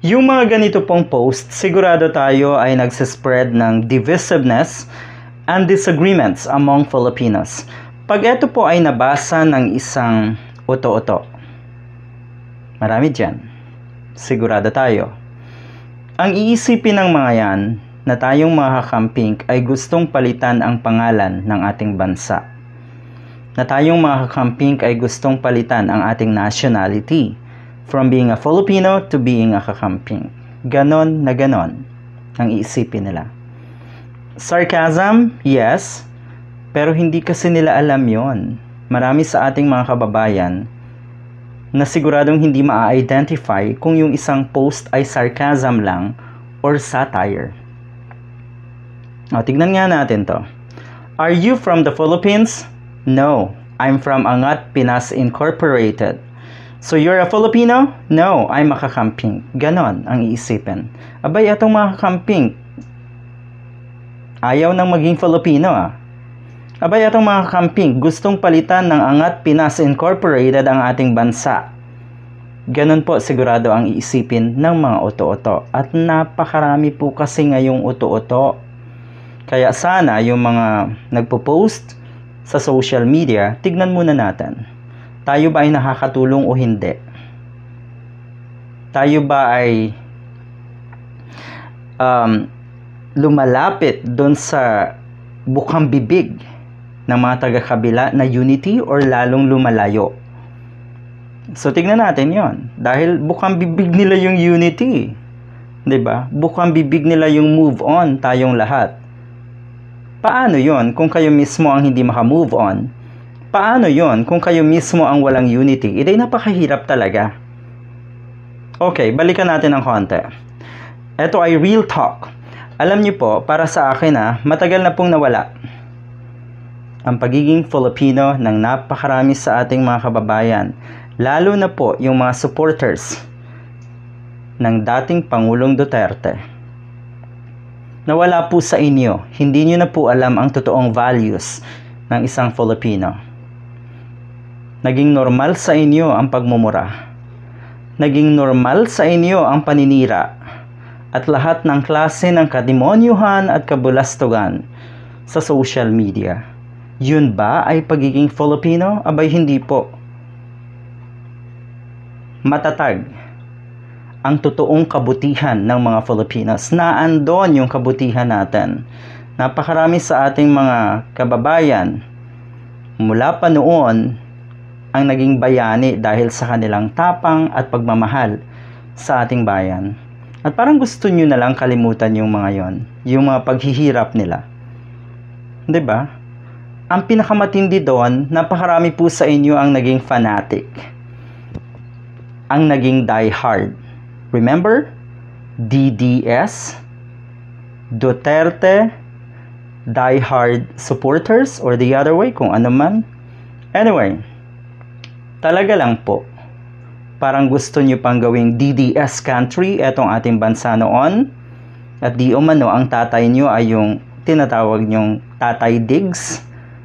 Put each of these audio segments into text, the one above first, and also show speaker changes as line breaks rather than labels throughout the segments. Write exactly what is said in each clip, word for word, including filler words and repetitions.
Yung mga ganito pong post, sigurado tayo ay nagsispread ng divisiveness and disagreements among Filipinos. Pag ito po ay nabasa ng isang uto-uto, marami dyan, sigurado tayo. Ang iisipin ng mga yan na tayong mga kakamping ay gustong palitan ang pangalan ng ating bansa. Na tayong mga kakamping ay gustong palitan ang ating nationality from being a Filipino to being a kakamping. Ganon na ganon ang iisipin nila. Sarcasm, yes, pero hindi kasi nila alam yon. Marami sa ating mga kababayan na siguradong hindi ma-identify kung yung isang post ay sarcasm lang or satire. O, tignan nga natin to. Are you from the Philippines? No, I'm from Angat Pinas Incorporated. So you're a Filipino? No, I'm a kakamping. Ganon ang iisipin. Abay, itong mga kakamping, ayaw nang maging Filipino ah. Abay, itong mga kakamping, gustong palitan ng Angat Pinas Incorporated ang ating bansa. Ganon po sigurado ang iisipin ng mga oto-oto. At napakarami po kasi ngayong oto-oto. Kaya sana yung mga nagpo-post sa social media, tignan muna natin. Tayo ba ay nakakatulong o hindi? Tayo ba ay um, lumalapit doon sa bukang bibig ng mga taga-kabila na unity or lalong lumalayo? So tignan natin yon. Dahil bukang bibig nila yung unity. 'Di ba? Bukang bibig nila yung move on tayong lahat. Paano yon kung kayo mismo ang hindi maka-move on? Paano yon kung kayo mismo ang walang unity? Iday napakahirap talaga. Okay, balikan natin ng konti. Ito ay real talk. Alam niyo po, para sa akin ah, matagal na pong nawala ang pagiging Filipino ng napakarami sa ating mga kababayan. Lalo na po yung mga supporters ng dating Pangulong Duterte. Nawala po sa inyo, hindi nyo na po alam ang totoong values ng isang Filipino. Naging normal sa inyo ang pagmumura. Naging normal sa inyo ang paninira. At lahat ng klase ng kademonyuhan at kabulastugan sa social media. Yun ba ay pagiging Filipino? Abay hindi po. Matatag ang totoong kabutihan ng mga Filipinos. Naandon yung kabutihan natin. Napakarami sa ating mga kababayan mula pa noon ang naging bayani dahil sa kanilang tapang at pagmamahal sa ating bayan. At parang gusto nyo na lang kalimutan yung mga yon, yung mga paghihirap nila. 'Di ba? Ang pinakamatindi doon, napakarami po sa inyo ang naging fanatic. Ang naging diehard. Remember? D D S, Duterte, diehard supporters, or the other way, kung ano man. Anyway, talaga lang po, parang gusto nyo pang gawing D D S country, etong ating bansa noon, at di umano ang tatay nyo ay yung tinatawag nyong Tatay Diggs.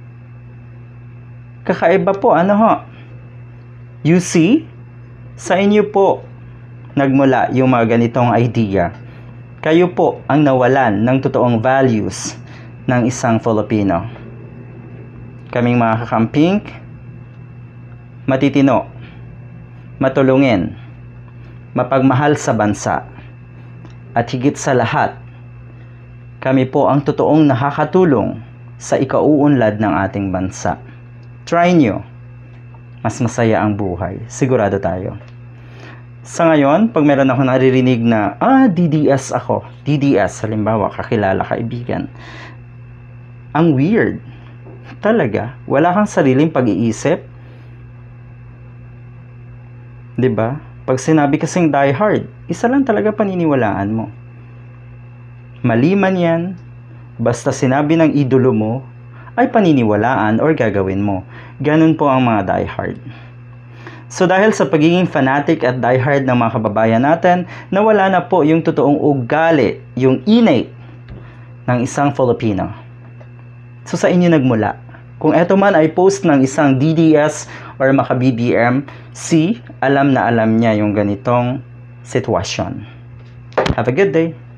Kakaiba po, ano ho? You see, sa inyo po, nagmula yung mga ganitong idea. Kayo po ang nawalan ng totoong values ng isang Filipino. Kaming mga kakamping, matitino, matulungin, mapagmahal sa bansa, at higit sa lahat, kami po ang totoong nakakatulong sa ikauunlad ng ating bansa. Try nyo, mas masaya ang buhay. Sigurado tayo. Sa ngayon, pag meron ako naririnig na, ah, D D S ako. D D S, halimbawa, kakilala, kaibigan. Ang weird. Talaga. Wala kang sariling pag-iisip. 'Di ba? Pag sinabi kasing die hard, isa lang talaga paniniwalaan mo. Mali man yan, basta sinabi ng idolo mo, ay paniniwalaan or gagawin mo. Ganun po ang mga die hard. So dahil sa pagiging fanatic at diehard ng mga kababayan natin, nawala na po yung totoong ugali, yung innate ng isang Filipino. So sa inyo nagmula. Kung eto man ay post ng isang D D S or maka-B B M, see, alam na alam niya yung ganitong sitwasyon. Have a good day.